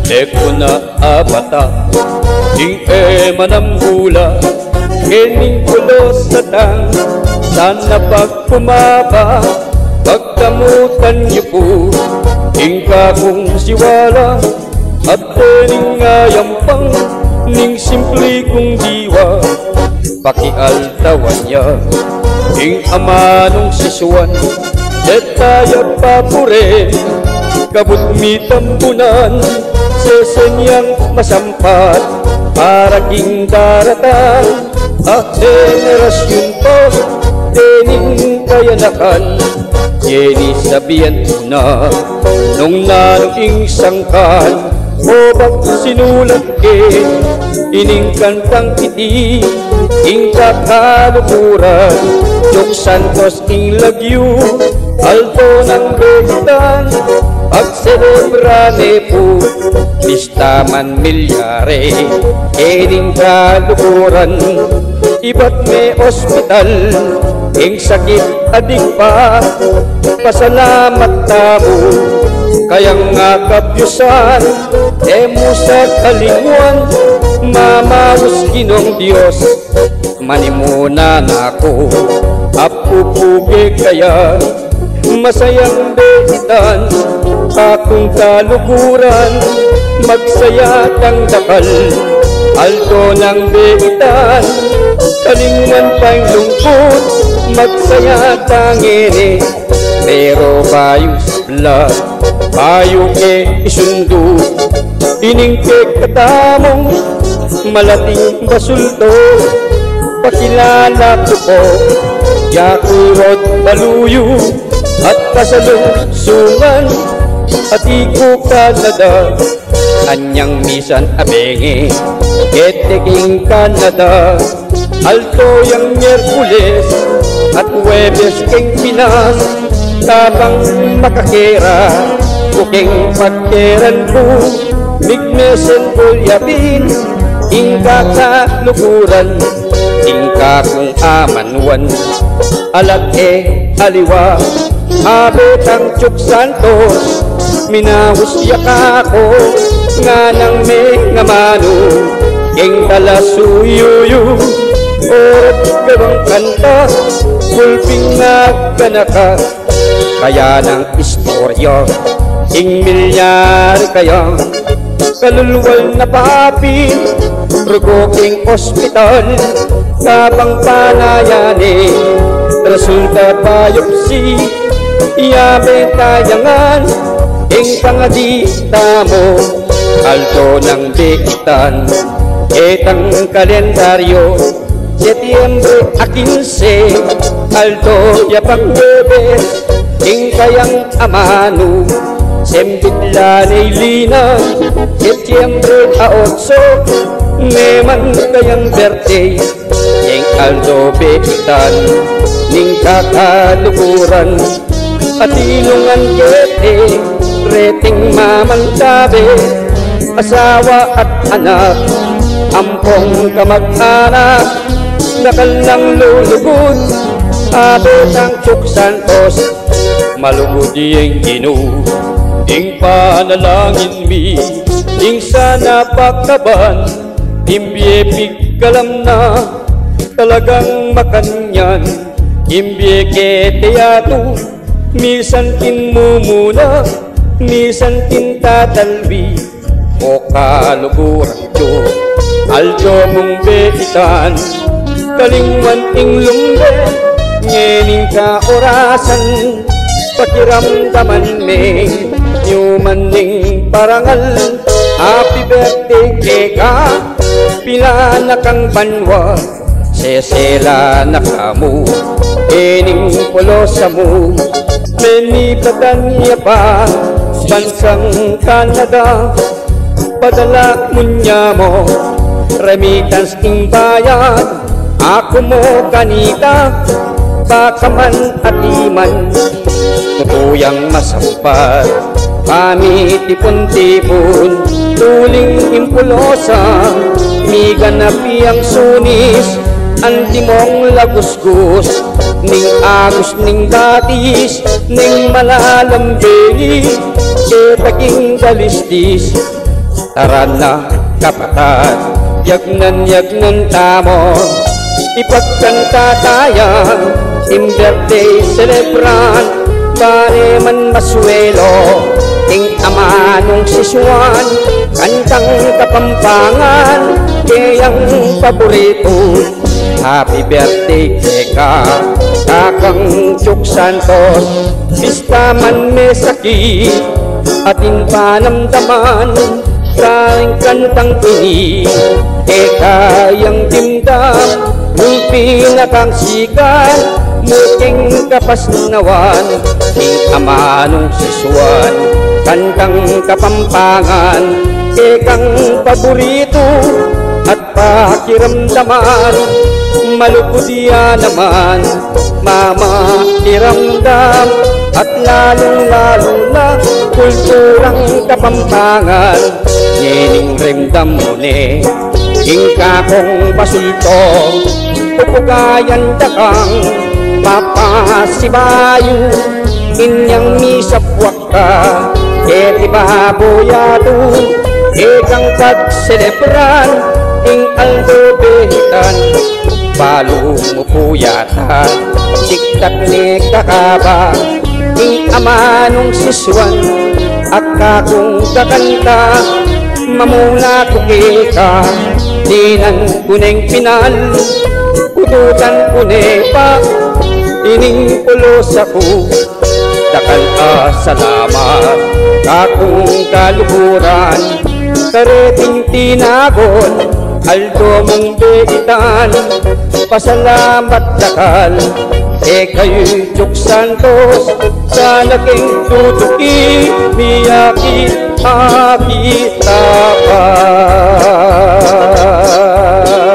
Ekuna abata Ing manambula Kening pulos satang Sana pag pumaba Pagkamutan niyo po Ing kakong siwala At kening ayampang Ning simple kong diwa Pakialtawan niya Ing amanong sisuan Detayag papure Kabut mi tambunan Sesenyang masampat Para king daratan At generasyon po Dening kayanakan Yeni sabihan na Nung nanuing sangkan O bag sinulat Ining kantang iti Ing kakalukuran Jok Santos ing lagyu Alto ng begitan Pagcelebrane po Listaman milyare Ining kalukuran Iba't may ospital Ing sakit adik pa Pasalamat tamo Kayang nga kabyusan Emo sa kalinguan Mamawos ginong Diyos Manimuna na ako Apupuge kaya Masayang begitan Akong kalukuran Magsaya tang dakal Alto ng begitan Kalingan pa'y lungkot Magsaya tangere Pero bayo sabla Bayo ke isundo Ining ke katamong Malating basulto Pakilala ko po Yakurot baluyo At kasalungsungan At iko Canada Anyang misan abenge Keteking Canada Alto yang Miyerkules At Huwebes king Pinas Tabang makakera Kuking pagkeran ko Migmesen kulyapin Ingka kalukuran Ingka kong amanwan Alat aliwa Abetang Chuk Santos Minahusya ka ako Nga nang may ngamano King talasuyuyu Orot gawang kanta Gulping nagkanaka Kaya ng istorya Ing milyar kaya Kaluluwal na papin Rugoking ospital Kapang panayani Resulta biopsy Iyabe tayangan Ing pangadita mo Alto ng begitan Etang kalendaryo Setyembre a 15 Alto yapang bebes Ing kayang amano Sembitla Neilina Setyembre a 8 Neman kayang birthday Ing Alto begitan Ning kakalukuran Atinungan kete Reting mamang tabi Asawa at anak Ampong kamag-anak Nakal ng lulugod Abot ang Chuk Santos Malugod yung Ginoo Ing panalangin mi Ing sana pagkaban Imbiyepig kalam na Talagang makanyan Imbye keteyato Misan kinmumuna Misan kintatalbi O kalukuran ko Aldo mong begitan Kalingwan ing lumbe Ngening ka orasan Pakiramdaman me Nyuman ning parangal Happy birthday keka Pila na kang banwa Sesela na kamu Ening polosa mo Menibatan niya pa Bansang Canada Padala munya mo Remittance ing bayad Ako mo kanita Baka man at iman Tutuyang masampat Kami tipon-tipon Tuling impulosa Miganapi ang sunis Antimong lagusgus Ning agus ning datis Ning malalambing Ketaking dalistis Tara na kapatid, yagnan tamo, ipagkanta tayo, ting birthday celebrant, pare man masuelo, ting ama nung sisuan, kantang kapampangan, kayang paborito. Happy birthday Keka, kakang Chuk Santos, pista man may sakit, ating panamdaman, kaing kantang ini, Keka yang dimdam, nung pinakang sikat, muting kapasnawan, ting ama nung sisuan, kantang kapampangan, Kekang paborito, at pakiramdaman, malugod yan naman, mama iramdam, at lalong-lalo na kulturang kapampangan, nining remdam mo ne, ingka kong pasulto, pupugayan dakang, papasibayo, inyang misapwak ka, eti baboyado, ikang pagselebran, ing aldobehitan, palong upuyatan, tiktak ni kakaba, ing ama nung siswan, akakong kakanta, mamuna kukika, dinan kuneng pinal, ututan kunepa, ining pulos ako, dakal salamat, kakong kaluhuran, kareting tinagon, aldo mong begitan, pasalamat dakal, kayo'y Chuk Santos, sa naging tutuki, miyaki, akita ka.